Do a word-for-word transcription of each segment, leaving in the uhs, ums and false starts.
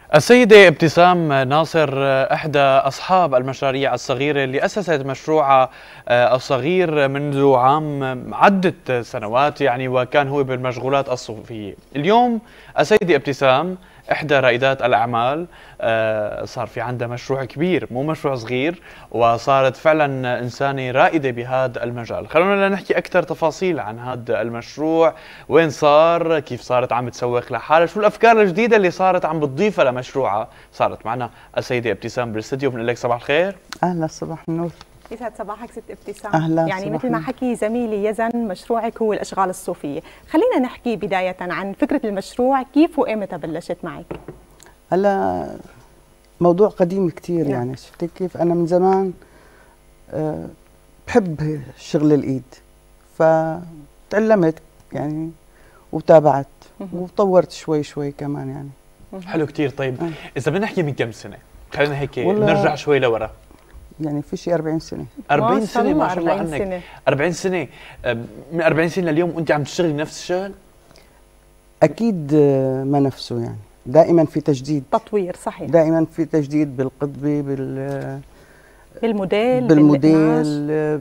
السيدة ابتسام ناصر إحدى أصحاب المشاريع الصغيرة اللي أسست مشروعها الصغير منذ عام عدة سنوات يعني، وكان هو بالمشغولات الصوفية. اليوم السيدة ابتسام إحدى رائدات الأعمال صار في عندها مشروع كبير، مو مشروع صغير، وصارت فعلا إنسانة رائدة بهذا المجال. خلونا نحكي أكثر تفاصيل عن هذا المشروع، وين صار، كيف صارت عم تسوق لحالها، شو الأفكار الجديدة اللي صارت عم بتضيفها لمشروعها. صارت معنا السيدة ابتسام بالاستديو، بنقول لك صباح الخير. أهلا، صباح النور. يسعد صباحك ست ابتسام. أهلا. يعني مثل ما حكي زميلي يزن، مشروعك هو الأشغال الصوفية. خلينا نحكي بداية عن فكرة المشروع، كيف وإمتى بلشت معك؟ هلا موضوع قديم كثير، يعني شفتي كيف أنا من زمان أه بحب شغل الإيد، فتعلمت يعني وتابعت وطورت شوي شوي كمان يعني. حلو كثير. طيب أه. إذا بدنا نحكي من كم سنة، خلينا هيك نرجع شوي لورا. يعني في شيء أربعين سنة. أربعين سنة ما شاء الله عنك. سنة. أربعين سنة. من أربعين سنة لليوم وأنت عم تشتغلي نفس الشغل؟ أكيد ما نفسه، يعني دائما في تجديد، تطوير. صحيح. دائما في تجديد بالقطبة، بال بالموديل بالموديل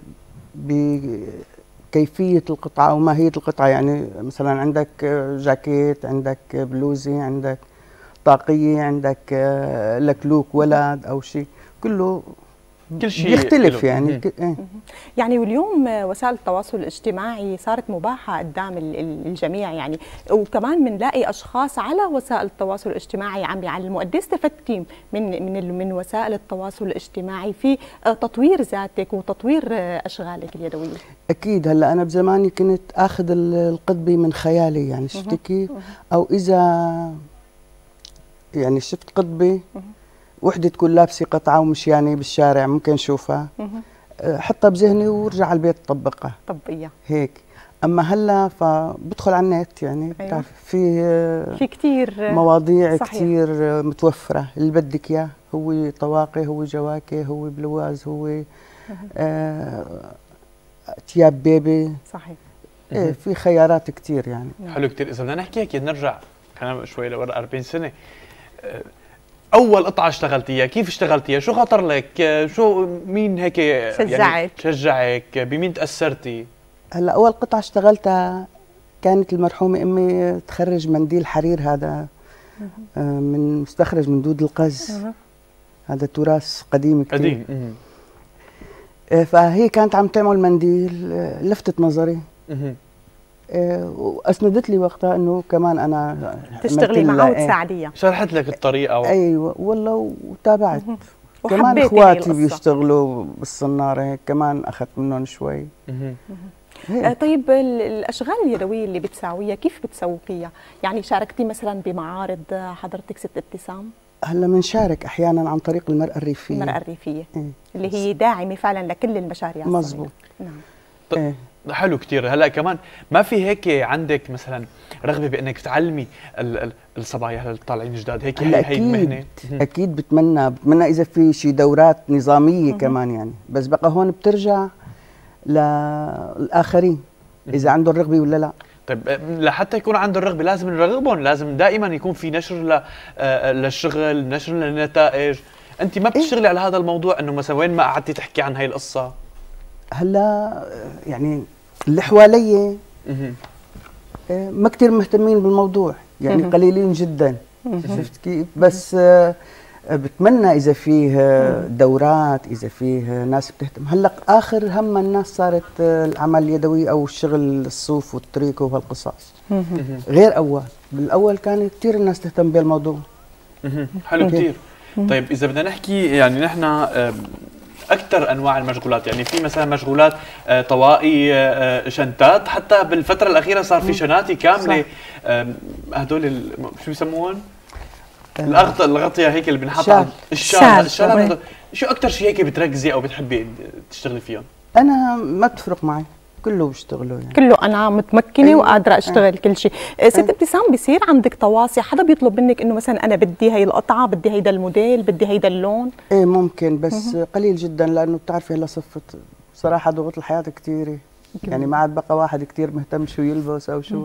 بكيفية القطعة وماهية القطعة. يعني مثلا عندك جاكيت، عندك بلوزة، عندك طاقية، عندك لكلوك ولد أو شيء، كله كل شيء يختلف يعني. يعني واليوم وسائل التواصل الاجتماعي صارت مباحة قدام الجميع يعني، وكمان بنلاقي اشخاص على وسائل التواصل الاجتماعي عم بيعلموا. قد ايه استفدتي من من من وسائل التواصل الاجتماعي في تطوير ذاتك وتطوير اشغالك اليدوية؟ اكيد. هلا انا بزماني كنت اخذ القطبة من خيالي، يعني شفتي كيف؟ او اذا يعني شفت قطبة وحدة تكون لابسة قطعة ومشيانة بالشارع ممكن اشوفها، حطها بذهني وارجع على البيت طبقها طبقيها هيك. اما هلا فبدخل على النت، يعني بتعرف في في كثير مواضيع كثير متوفرة. اللي بدك اياه هو طواقي، هو جواكي، هو بلواز، هو ثياب آه بيبي. صحيح. ايه في خيارات كثير يعني. حلو كثير. اذا بدنا نحكي هيك نرجع خلينا شوي لورا أربعين سنة. أول قطعة اشتغلتيها كيف اشتغلتيها؟ شو خطر لك؟ شو مين هيك شجعك؟ يعني شجعك؟ بمين تأثرتي؟ هلا أول قطعة اشتغلتها كانت المرحومة أمي تخرج منديل حرير، هذا من مستخرج من دود القز، هذا تراث قديم كثير قديم. فهي كانت عم تعمل منديل، لفتت نظري واسندت لي وقتها انه كمان انا تشتغلي معه وتساعديها. شرحت لك الطريقه و... ايوه والله، وتابعت. كمان اخواتي بيشتغلوا بالصناره، كمان اخذت منهم شوي. آه طيب الاشغال اليدويه اللي بتساويها كيف بتسوقيها؟ يعني شاركتي مثلا بمعارض حضرتك ست ابتسام؟ هلا بنشارك احيانا عن طريق المراه الريفيه. المراه الريفيه إيه؟ اللي هي داعمه فعلا لكل المشاريع. مزبوط. نعم. طيب إيه؟ حلو كثير. هلا كمان ما في هيك عندك مثلا رغبه بانك تعلمي الصبايا اللي طالعين جداد هيك؟ هي هي المهنه اكيد بتمنى بتمنى اذا في شي دورات نظاميه كمان يعني، بس بقى هون بترجع للاخرين اذا عندهم رغبه ولا لا. طيب لحتى يكون عنده الرغبه لازم نرغبهم، لازم دائما يكون في نشر للشغل، نشر للنتائج. انت ما بتشتغلي إيه؟ على هذا الموضوع انه مثلا وين ما قعدتي تحكي عن هاي القصه؟ هلا يعني اللي حوالي ما كثير مهتمين بالموضوع، يعني قليلين جدا. شفت كيف؟ بس بتمنى اذا فيه دورات، اذا فيه ناس بتهتم. هلا اخر هم الناس صارت العمل اليدوي او الشغل الصوف والتريكو وهالقصص، غير اول. بالاول كان كثير الناس تهتم بالموضوع. حلو كثير. طيب اذا بدنا نحكي يعني نحن اكثر انواع المشغولات، يعني في مثلا مشغولات طوائي، شنطات، حتى بالفتره الاخيره صار في شناتي كامله. هدول شو بيسموهم؟ الأغطية الغطية هيك اللي بنحطها. الشال. الشال شو أكثر شيء هيك بتركزي أو بتحبي تشتغلي فيهم؟ أنا ما بتفرق معي، كله بشتغله يعني. كله أنا متمكنة. أيوة. وقادرة أشتغل. أيوة. كل شيء. ست أيوة. ابتسام، بصير عندك تواصي حدا بيطلب منك إنه مثلا أنا بدي هي القطعة، بدي هيدا الموديل، بدي هيدا اللون؟ إيه ممكن، بس مه. قليل جدا، لأنه بتعرفي هلا صفت بصراحة ضغوط الحياة كثيرة، يعني ما عاد بقى واحد كثير مهتم شو يلبس أو شو.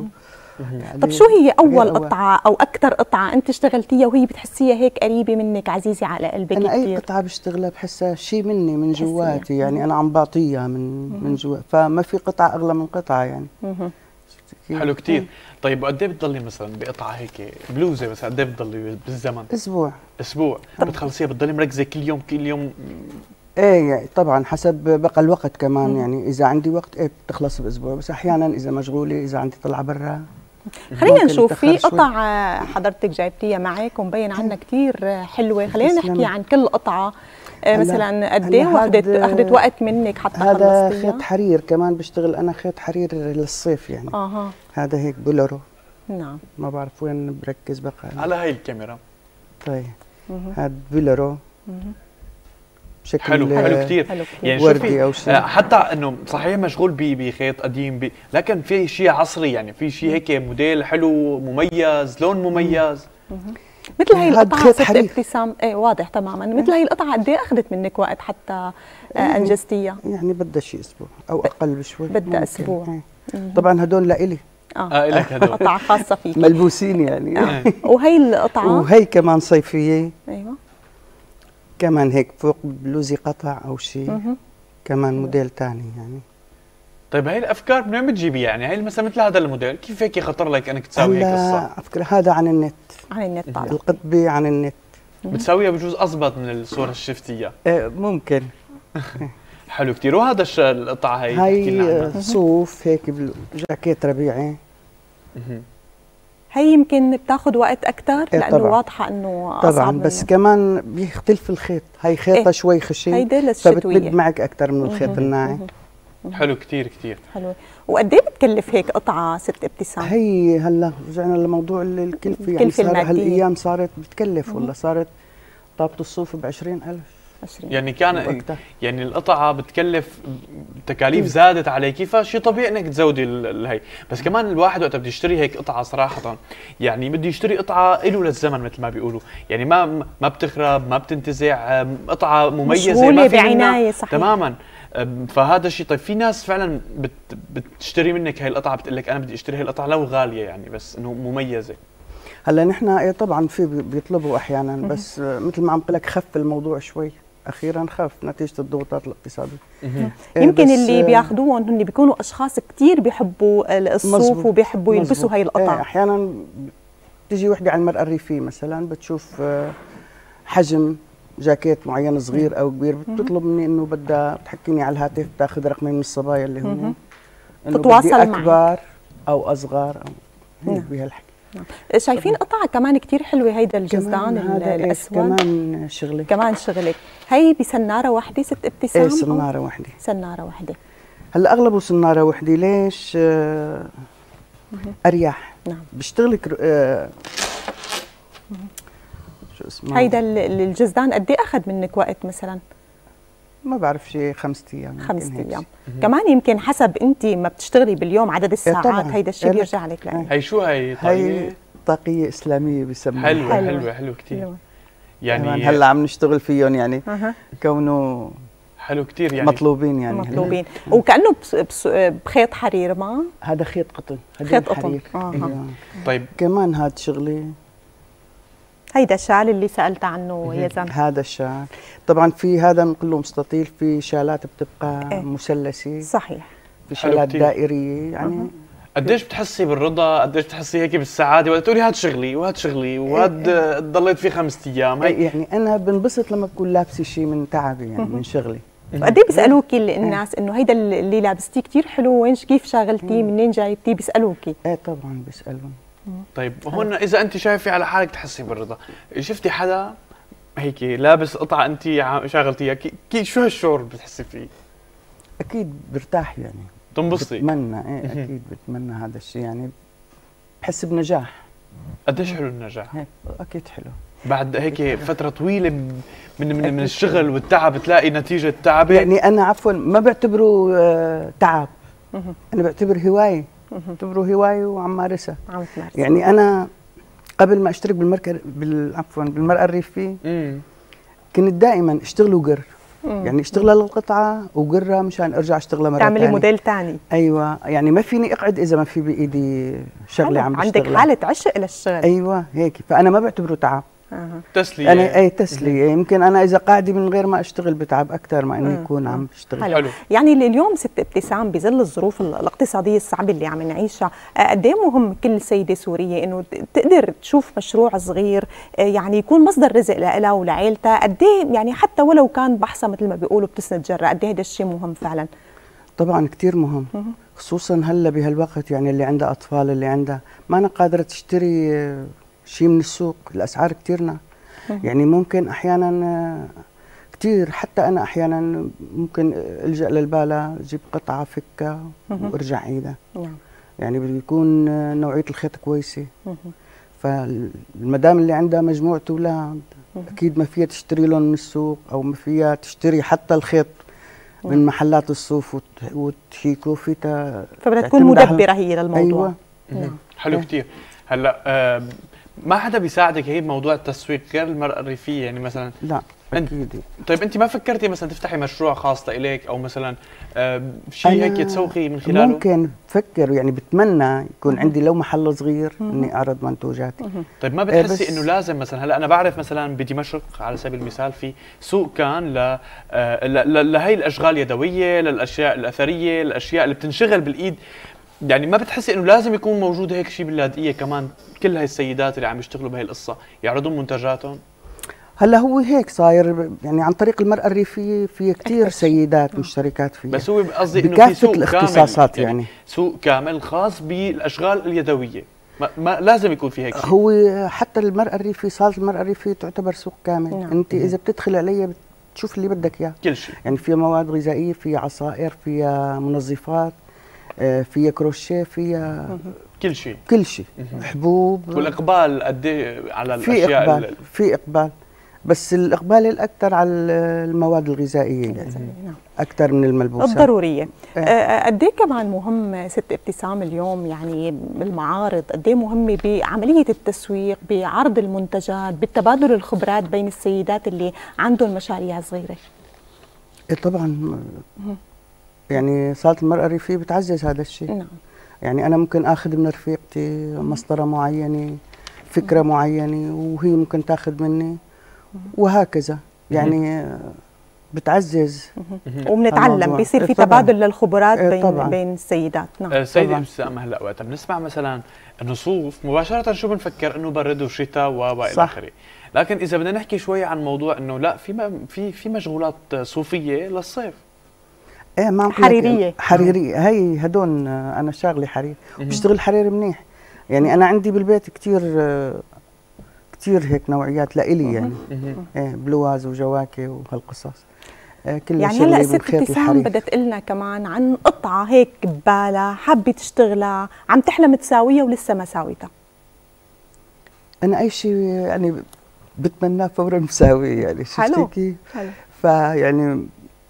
طب شو هي اول قطعه او اكثر قطعه انت اشتغلتيها وهي بتحسيها هيك قريبه منك عزيزه على قلبك انا كتير؟ اي قطعه بشتغلها بحسها شيء مني من جواتي، يعني انا عم بعطيها من من جوا، فما في قطعه اغلى من قطعه يعني. حلو كتير. طيب وقد ايه بتضلي مثلا بقطعه هيك بلوزه مثلا قد ايه بتضلي بالزمن؟ اسبوع. اسبوع بتخلصيها بتضلي مركزه كل يوم كل يوم؟ ايه يعني طبعا حسب بقى الوقت كمان. مم. يعني اذا عندي وقت ايه بتخلص باسبوع، بس احيانا اذا مشغوله اذا عندي طلعه برا. خلينا نشوف في قطع حضرتك جايبتيها معك ومبين عنها كثير حلوه، خلينا نحكي عن كل قطعه. مثلا قد ايه اخذت اخذت وقت منك حتى خلصتيها؟ هذا خيط حرير كمان بشتغل انا، خيط حرير للصيف يعني. اها هذا هيك بولورو. نعم. ما بعرف وين بركز بقى على هاي الكاميرا. طيب هذا بولورو بشكل حلو حلو كثير يعني وردي او شيء. حتى انه صحيح مشغول بخيط قديم بي لكن في شيء عصري، يعني في شيء هيك موديل حلو مميز لون مميز. مثل هي القطعه ست ابتسام. ايه واضح تماما. مثل هي القطعه قد ايه اخذت منك وقت حتى انجزتيها؟ يعني بدها شيء اسبوع او اقل بشوي. بدها اسبوع. طبعا هدول لإلي. اه لك هدول قطعه خاصه فيك ملبوسين يعني. آه. وهي القطعه وهي كمان صيفيه. ايوه كمان هيك فوق بلوزي قطع او شيء. كمان موديل ثاني يعني. طيب هاي الافكار من وين بتجيبيها؟ يعني هاي مثلا مثل هذا الموديل كيف هيك خطر لك انك تساوي هيك قصه؟ على فكره هذا عن النت. عن النت طبعا. القطبي عن النت. بتساويها بجوز اضبط من الصوره اللي شفتيها. ايه ممكن. حلو كثير. وهذا القطعه هي هي صوف هيك جاكيت ربيعي. هي يمكن بتاخذ وقت اكثر إيه لانه طبعًا. واضحه انه اصعب طبعا بس منه. كمان بيختلف الخيط. هي خيطه إيه؟ شوي خشن هيدي للشتويه فبتبد معك اكثر من الخيط الناعم. حلو كثير كثير حلو. وقد ايه بتكلف هيك قطعه ست ابتسام؟ هي هلا رجعنا لموضوع الكلفه، يعني صار هالايام صارت بتكلف والله. صارت طابه الصوف ب عشرين ألف. يعني كان يعني القطعه بتكلف تكاليف زادت عليكي، فشيء طبيعي انك تزودي الهي. بس كمان الواحد وقت بده يشتري هيك قطعه صراحه يعني بده يشتري قطعه له للزمن مثل ما بيقولوا، يعني ما ما بتخرب ما بتنتزع، قطعه مميزه ما في بعنايه صحيح تماما. فهذا الشيء. طيب في ناس فعلا بت بتشتري منك هاي القطعه بتقول لك انا بدي اشتري هاي القطعه لو غاليه يعني بس انه مميزه. هلا نحن ايه طبعا في بيطلبوا احيانا، بس مثل ما عم بقول لك خف الموضوع شوي اخيرا، خف نتيجه الضغوطات الاقتصاديه. إيه يمكن اللي بياخذوهم هن بيكونوا اشخاص كثير بيحبوا الصوف وبيحبوا يلبسوا هاي القطع. ايه احيانا بتيجي وحده على المرأة الريفية مثلا بتشوف حجم جاكيت معين صغير او كبير، بتطلب مني انه بدها بتحكيني على الهاتف، بتاخذ رقمين من الصبايا اللي هم تتواصل معك اكبر او اصغر او هيك بهالحكي. شايفين قطعه كمان كثير حلوه هيدا الجزدان الاسود. كمان شغلك كمان شغلك. هي بسناره واحده ست ابتسام؟ ايه سناره واحده. سناره واحده. هلا اغلبه سناره واحده. ليش؟ آه اريح. نعم. بيشتغلك آه شو اسمه هيدا الجزدان قد ايه اخذ منك وقت مثلا؟ ما بعرف شيء خمسة ايام. خمسة ايام كمان يمكن حسب انت ما بتشتغلي باليوم عدد الساعات. إيه هيدا الشيء بيرجع لك. لا هي شو هي طاقية؟ هي طاقية اسلامية بسموها. حلوة حلوة حلوة, حلوة كثير. يعني هلا عم نشتغل فيهم يعني أه. كونه حلو كثير يعني مطلوبين يعني مطلوبين وكانه بخيط حرير. ما هذا خيط قطن. خيط قطن. آه. إيه. طيب كمان هذا شغلي. هيدا الشال اللي سألت عنه يا زلمه. هذا الشال طبعا في هذا كله مستطيل، في شالات بتبقى إيه؟ مثلثه. صحيح. في شالات دائريه يعني. أه. قديش بتحسي بالرضا؟ قديش بتحسي هيك بالسعاده وقت تقولي هاد شغلي وهاد شغلي وهاد إيه؟ ضليت فيه خمسة ايام؟ هي يعني انا بنبسط لما بكون لابسه شيء من تعبي يعني من شغلي. قد ايه بيسالوكي الناس انه هيدا اللي لابستيه كثير حلو، وين كيف شاغلتيه، منين جايبتيه؟ بيسالوكي؟ ايه طبعا بيسالون. طيب هون اذا انت شايفه على حالك تحسي بالرضا، شفتي حدا هيك لابس قطعه انت شاغلتيها، كي شو هالشعور بتحسي فيه؟ اكيد برتاح يعني. تنبسطي؟ بتمنى ايه اكيد بتمنى هذا الشيء يعني، بحس بنجاح. قديش حلو النجاح؟ هيك اكيد حلو. بعد هيك فتره طويله من من, من الشغل والتعب تلاقي نتيجه تعبك. يعني انا عفوا ما بعتبره آه تعب، انا بعتبر هوايه. بعتبره هوايه وعم مارسها. عم تمارسها. يعني انا قبل ما اشترك بالمركز عفوا بالمرأة الريفية كنت دائما اشتغل وقر. يعني اشتغلها للقطعه وقرها مشان ارجع اشتغلها مره ثانيه، تعملي موديل ثاني. ايوه، يعني ما فيني اقعد اذا ما في بايدي شغله عم بشتغلها. عندك حاله عشق للشغل. ايوه هيك، فانا ما بعتبره تعب. أه. تسليه. انا اي تسليه، يمكن انا اذا قاعده من غير ما اشتغل بتعب اكثر ما اني اكون عم بشتغل. حلو. حلو. يعني اليوم ست ابتسام بظل الظروف الاقتصاديه الصعبه اللي عم نعيشها، قد ايه مهم كل سيده سوريه انه تقدر تشوف مشروع صغير يعني يكون مصدر رزق لها ولعائلتها، قد ايه يعني حتى ولو كان بحصه مثل ما بيقولوا بتسند جره، قد ايه هذا الشيء مهم فعلا؟ طبعا كثير مهم، خصوصا هلا بهالوقت، يعني اللي عندها اطفال، اللي عندها ما أنا قادره تشتري شيء من السوق، الاسعار كثيرنا. يعني ممكن احيانا كثير، حتى انا احيانا ممكن الجا للباله اجيب قطعه فكها وارجع عيدها. يعني بيكون نوعيه الخيط كويسه، فالمدام اللي عندها مجموعه اولاد اكيد ما فيها تشتري لهم من السوق، او ما فيها تشتري حتى الخيط من محلات الصوف وتحيكوا فيها، فبدها تكون مدبره هي للموضوع. ايوه. حلو كثير. هلا آه ما حدا بيساعدك هي بموضوع التسويق غير المرأة الريفية يعني مثلا؟ لا اكيد. طيب انت ما فكرتي مثلا تفتحي مشروع خاص لإليك، او مثلا آه شيء هيك تسوقي من خلاله؟ ممكن بفكر، يعني بتمنى يكون عندي لو محل صغير اني اعرض منتوجاتي. طيب ما بتحسي انه لازم مثلا، هلا انا بعرف مثلا بدمشق على سبيل المثال في سوق كان ل آه لهي الاشغال اليدويه، للاشياء الاثريه، الاشياء اللي بتنشغل بالايد، يعني ما بتحسي انه لازم يكون موجود هيك شيء باللاذقيه كمان، كل هاي السيدات اللي عم يشتغلوا بهي القصه يعرضون منتجاتهم؟ هلا هو هيك صاير، يعني عن طريق المرأة الريفية في كثير سيدات مشتركات فيها، بس هو قصدي انه في سوق الاختصاصات كامل، يعني, يعني سوق كامل خاص بالاشغال اليدويه، ما, ما لازم يكون في هيك شيء. هو حتى المرأة الريفية، صالة المرأة الريفية تعتبر سوق كامل. نعم. انت اذا بتدخل عليها بتشوف اللي بدك اياه، كل شيء، يعني فيها مواد غذائيه، فيها عصائر، فيها منظفات، فيها كروشيه، فيها كل شيء كل شيء، حبوب. والاقبال قد ايه على في الاشياء؟ اقبال، في اقبال، بس الاقبال الاكثر على المواد الغذائيه يعني اكثر من الملبوسات الضروريه. آه. قد ايه كمان مهم ست ابتسام اليوم يعني بالمعارض، قد ايه مهمه بعمليه التسويق، بعرض المنتجات، بالتبادل الخبرات بين السيدات اللي عندهم مشاريع صغيره؟ إيه طبعا. يعني صالة المرأة الريفية بتعزز هذا الشيء. نعم. يعني أنا ممكن آخذ من رفيقتي مسطرة معينة، فكرة معينة، وهي ممكن تاخذ مني، وهكذا. يعني بتعزز وبنتعلم، بيصير في تبادل للخبرات بين طبعاً. بين السيدات. نعم. سيدة ابتسام، هلا وقت بنسمع مثلا انه صوف مباشرة شو بنفكر؟ انه برد وشتاء والى اخره، لكن إذا بدنا نحكي شوي عن موضوع انه لا، في في في مشغولات صوفية للصيف. ايه ما حريريه حريريه هي هدول انا شاغله حرير، بشتغل حرير منيح. يعني انا عندي بالبيت كثير كثير هيك نوعيات لإلي، يعني ايه بلواز وجواكي وهالقصص. إيه كلها يعني هلا ست ابتسام بدها تقول لنا كمان عن قطعه هيك ببالها حابه تشتغلها، عم تحلم تساويها ولسه ما ساويتها. انا اي شيء يعني بتمناه فورا مساويه، يعني شفتي كيف؟ حلو. فيعني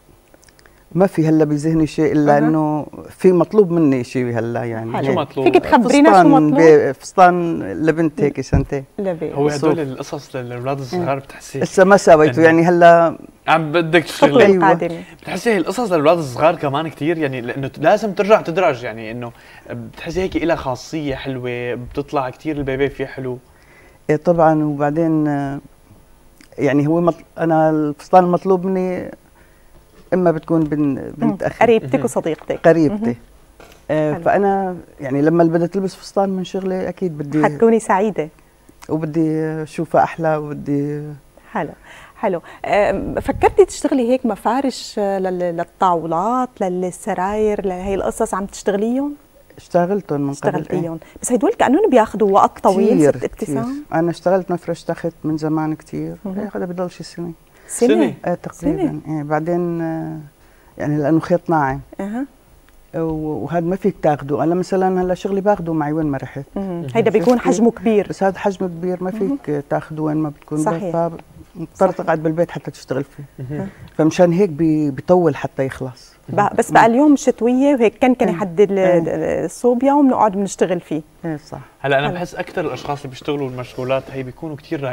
ما في هلا بذهني شيء الا أه. انه في مطلوب مني شيء هلا. يعني شو مطلوب؟ فيك تخبرينا شو مطلوب؟ فستان لبنت هيك سنتين. هو هدول القصص للاولاد الصغار بتحسي لسه ما سويته، يعني هلا عم بدك تشتغلي. أيوة. بتحسي هي القصص للاولاد الصغار كمان كثير، يعني لانه لازم ترجع تدرج، يعني انه بتحسي هيك لها خاصيه حلوه، بتطلع كثير البيبي فيه حلو. ايه طبعا. وبعدين يعني هو مطل... انا الفستان المطلوب مني اما بتكون بنت اخي، قريبتك وصديقتك، قريبتي. آه فانا يعني لما بدي تلبس فستان من شغلي اكيد بدي حتكوني سعيده وبدي اشوفها احلى وبدي. حلو حلو. أه فكرتي تشتغلي هيك مفارش للطاولات، للسراير، لهي القصص عم تشتغليهم؟ اشتغلتهم من قبل. اشتغلتيهم، بس هدول كانهم بياخذوا وقت طويل ست ابتسام. انا اشتغلت مفرش تخت من زمان كثير، هذا بضل شي سنه سنه آه تقريبا. آه بعدين آه يعني لانه خيط ناعم. اها وهذا ما فيك تاخذه. انا مثلا هلا شغلي باخذه معي وين ما رحت. هيدا بيكون حجمه كبير، بس هذا حجمه كبير ما فيك تاخذه وين ما بتكون. صحيح. مضطر تقعد بالبيت حتى تشتغل فيه. فمشان هيك بيطول حتى يخلص. بس بقى اليوم شتويه وهيك كان كان يحدد الصوبيا وبنقعد بنشتغل فيه. ايه صح. هلا انا بحس اكثر الاشخاص اللي بيشتغلوا المشغولات هي بيكونوا كثير رايقين،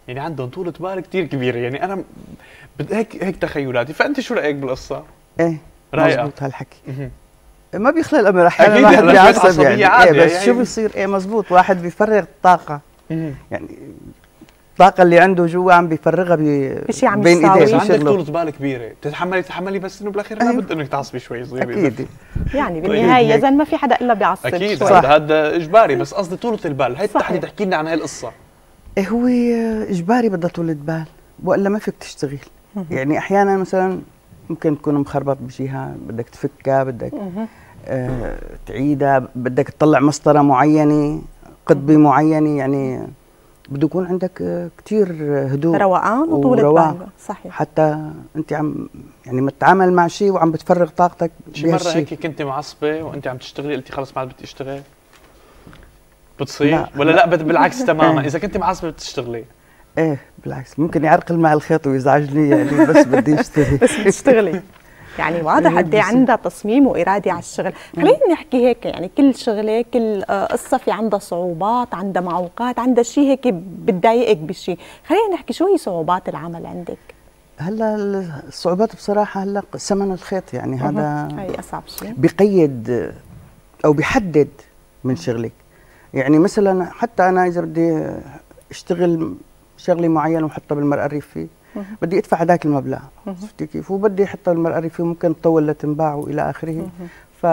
يعني عندهم طولة بال كثير كبيرة، يعني أنا بد- هيك هيك تخيلاتي، فأنت شو رأيك بالقصة؟ ايه رايقة. مزبوط هالحكي. مهم. ما بيخلى الامر احيانا أكيد، الواحد هلا شوية بيعصب عصبية يعني عادي، ايه بس يعني- شو بيصير ايه مزبوط واحد بيفرغ الطاقه مهم. يعني الطاقه اللي عنده جوا عم بيفرغها بي بشي عم بين يساوي. بس ايديه عندك بشغله. طولة بال كبيرة، بتتحملي تتحملي بس انه بالاخير أيوة. لابد انك تعصبي شوي صغيرة. اكيد يعني طيب. بالنهايه يا هيك. زلمه ما في حدا الا بيعصب اكيد شوي. هذا هذا اجباري، بس قصدي طولة البال، هي صحيح. التحديد احكي لنا عن هاي القصة. إيه هو اجباري بدها طولة بال والا ما فيك تشتغل. يعني احيانا مثلا ممكن تكون مخربط بجهه بدك تفكها بدك آه تعيدها بدك تطلع مسطره معينه قطبه معينه يعني بده يكون عندك آه كثير هدوء روقان وطولة ورواق. بال. صحيح. حتى انت عم يعني متعامل مع شيء وعم بتفرغ طاقتك شي مرة بهالشيء. هيك كنت معصبة وانت عم تشتغلي قلتي خلص ما عاد بدي اشتغل؟ بتصير؟ لا. ولا لا بد- بالعكس تماما، إيه. اذا كنت معصبة بتشتغلي؟ ايه بالعكس ممكن يعرقل مع الخيط ويزعجني يعني بس بدي اشتغل. بس بتشتغلي. يعني واضح إيه قد ايه بس- عندها تصميم واراده على الشغل. خلينا نحكي هيك، يعني كل شغله كل آه، قصه في عندها صعوبات، عندها معوقات، عندها شيء هيك بتضايقك بشيء. خلينا نحكي شو هي صعوبات العمل عندك؟ هلا الصعوبات بصراحه هلا ثمن الخيط يعني هذا هي اصعب شيء. بقيد او بيحدد من شغلك. يعني مثلا حتى انا اذا بدي اشتغل شغله معينه وحطها بالمرأة الريفية بدي ادفع هذاك المبلغ، شفتي كيف؟ وبدي احطها بالمرأة الريفية وممكن تطول لتنباع والى اخره. ف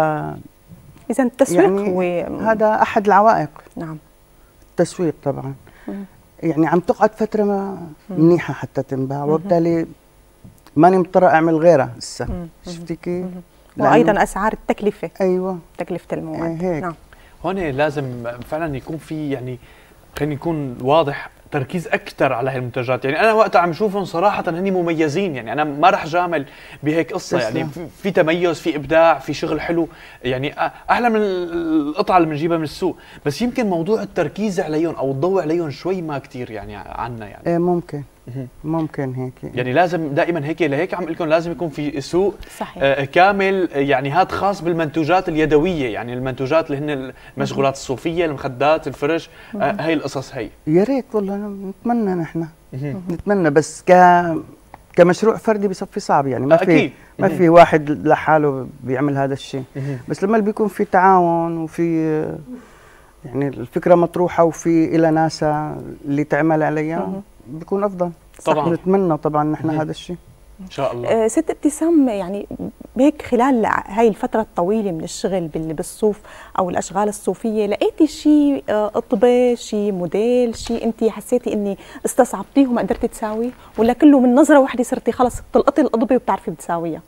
اذا التسويق يعني هو هذا احد العوائق. نعم. التسويق طبعا يعني عم تقعد فتره ما منيحه حتى تنباع وبالتالي ماني مضطره اعمل غيرها هسه، شفتي كيف؟ وايضا اسعار التكلفه، ايوه تكلفه المواد. إيه هيك. نعم. هون لازم فعلا يكون في يعني خلينا نكون واضح تركيز اكثر على هاي المنتجات، يعني انا وقتها عم شوفهم صراحه هني مميزين، يعني انا ما رح جامل بهيك قصه، يعني في, في تميز في ابداع في شغل حلو، يعني احلى من القطعه اللي بنجيبها من السوق، بس يمكن موضوع التركيز عليهم او الضوء عليهم شوي ما كثير يعني عنا يعني. ايه ممكن ممكن هيك يعني لازم دائما هيك، لهيك عم لكم لازم يكون في سوق صحيح. آه كامل، يعني هذا خاص بالمنتوجات اليدويه، يعني المنتوجات اللي هن المشغولات الصوفيه، المخدات، الفرش، آه هي القصص هي. يا ريت والله نتمنى نحن نتمنى، بس ك كمشروع فردي بصفي صعب يعني ما في ما في واحد لحاله بيعمل هذا الشيء، بس لما بيكون في تعاون وفي يعني الفكره مطروحه وفي إلى ناسا اللي تعمل عليها بيكون افضل. طبعا نتمنى طبعا نحن هذا الشيء ان شاء الله. أه ست ابتسام، يعني هيك خلال هاي الفتره الطويله من الشغل بالصوف او الاشغال الصوفيه، لقيتي شيء قطبه، شيء موديل، شيء انت حسيتي اني استصعبتيه وما قدرتي تساويه، ولا كله من نظره واحده صرتي خلص تلقطي القضبه وبتعرفي بتساويها؟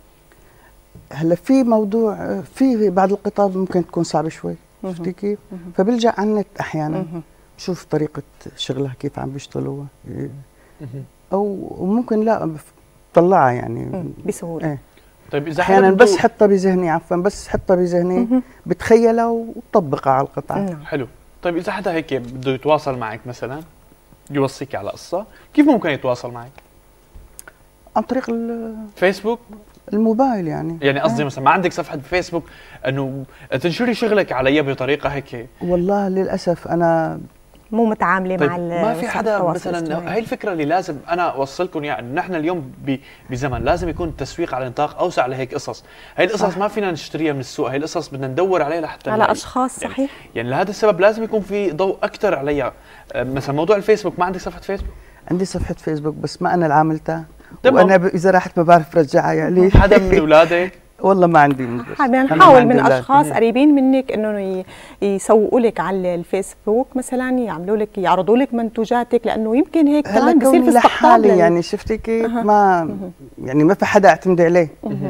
هلا في موضوع في بعض القطاب ممكن تكون صعبه شوي، شفتي كيف؟ فبلجأ على النت احيانا بشوف طريقه شغلها كيف عم بيشتغلوها، او ممكن لا طلعها يعني بسهوله. ايه. طيب اذا احيانا بس حطها بذهني عفوا بس حطها بذهني بتخيلها وطبقها على القطعه. حلو. طيب اذا حدا هيك بده يتواصل معك مثلا يوصيك على قصه، كيف ممكن يتواصل معك؟ عن طريق فيسبوك؟ الموبايل يعني. يعني قصدي مثلا ما عندك صفحه بفيسبوك انه تنشري شغلك عليها بطريقه هيك؟ والله للاسف انا مو متعامله طيب مع ما في حدا مثلا، هي الفكره اللي لازم انا اوصلكم اياها، يعني نحن اليوم بزمن لازم يكون التسويق على نطاق اوسع لهيك قصص، هي القصص ما فينا نشتريها من السوق، هي القصص بدنا ندور عليها لحتى على اشخاص. يعني صحيح. يعني لهذا السبب لازم يكون في ضوء اكثر عليها. مثلا موضوع الفيسبوك، ما عندك صفحه فيسبوك؟ عندي صفحه فيسبوك بس ما انا اللي عاملتها، وانا ب... اذا راحت ما بعرف رجعها يعني. حدا من اولادك؟ والله ما عندي من بدنا نحاول من اشخاص قريبين منك انه يسوقوا لك على الفيسبوك مثلا، يعملوا لك يعرضوا لك منتوجاتك، لانه يمكن هيك كمان بصير في استقطاب لل... يعني شفتي كيف؟ ما يعني ما في حدا اعتمد عليه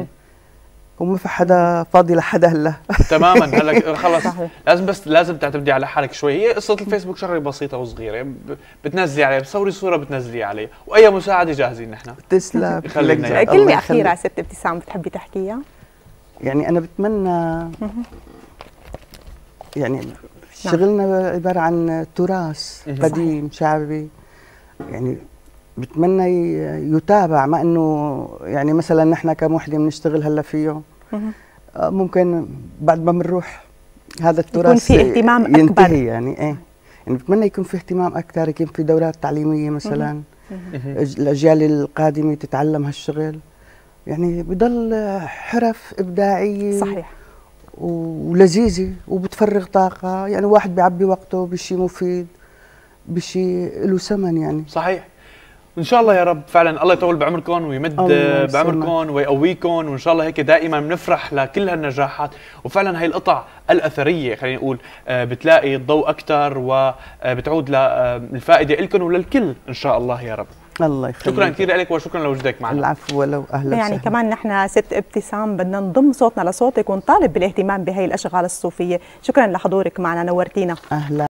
وما في حدا فاضي لحدا هلا. تماما. هلا خلص لازم بس لازم تعتمدي على حالك شوي. هي قصه الفيسبوك شغله بسيطه وصغيره، بتنزلي عليه، بتصوري صوره بتنزلي عليه، واي مساعده جاهزين نحن. تسلم. كلمه اخيره ست ابتسام بتحبي تحكيها؟ يعني انا بتمنى يعني شغلنا عباره عن تراث قديم شعبي، يعني بتمنى يتابع، مع انه يعني مثلا نحن كموحده بنشتغل هلا فيه، ممكن بعد ما بنروح هذا التراث يكون في اهتمام ينتهي اكبر يعني ايه يعني بتمنى يكون في اهتمام اكثر، يكون في دورات تعليميه مثلا الاجيال القادمه تتعلم هالشغل، يعني بضل حرف ابداعيه صحيح ولذيذه وبتفرغ طاقه، يعني واحد بيعبي وقته بشيء مفيد، بشيء له ثمن يعني. صحيح. ان شاء الله يا رب فعلا الله يطول بعمركم ويمد بعمركم ويقويكم، وان شاء الله هيك دائما بنفرح لكل هالنجاحات، وفعلا هي القطع الاثريه خلينا نقول بتلاقي الضوء اكثر وبتعود للفائده لكم وللكل ان شاء الله يا رب. الله يخليك. شكرا كثير لك وشكرا لوجودك معنا. العفو، ولو اهلا يعني وسهلا. كمان نحن ست ابتسام بدنا نضم صوتنا لصوتك ونطالب بالاهتمام بهي الاشغال الصوفيه. شكرا لحضورك معنا، نورتينا. اهلا.